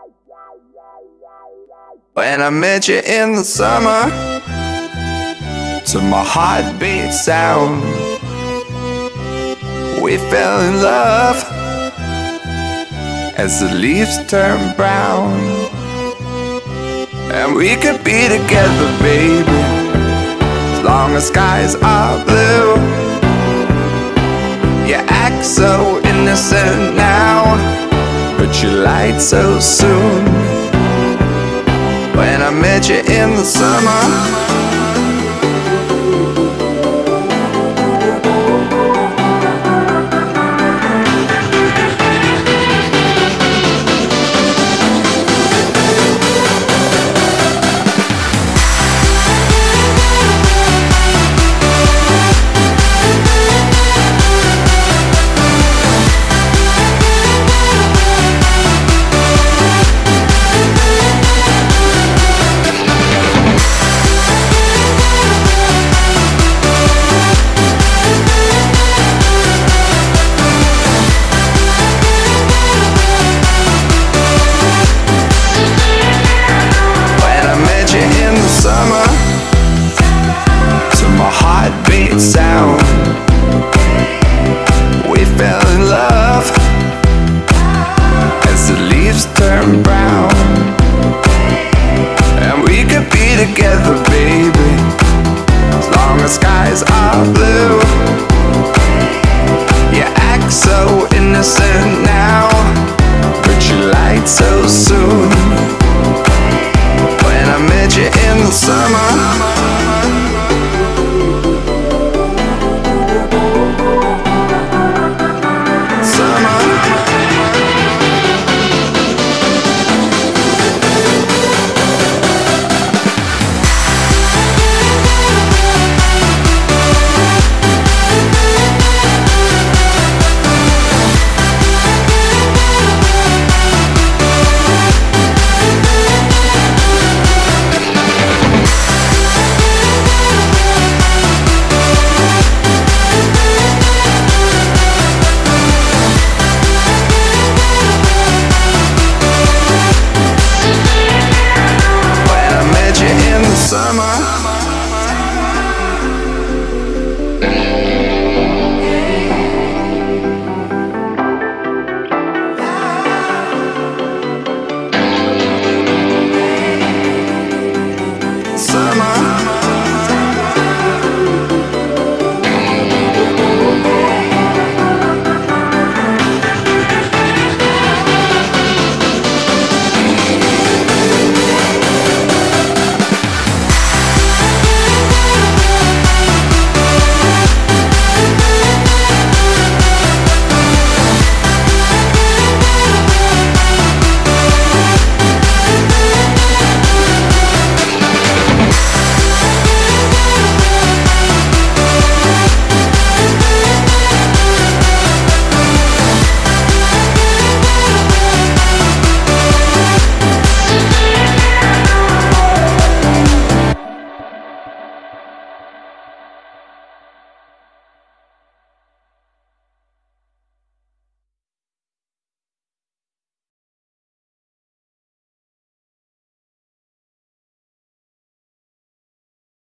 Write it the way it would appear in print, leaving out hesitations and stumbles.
When I met you in the summer, to my heartbeat sound, we fell in love as the leaves turn brown. And we could be together, baby, as long as skies are blue. You act so innocent now, but you lied so soon. When I met you in the summer, sound, we fell in love as the leaves turn brown. And we could be together, baby, as long as skies are blue. You act so innocent now,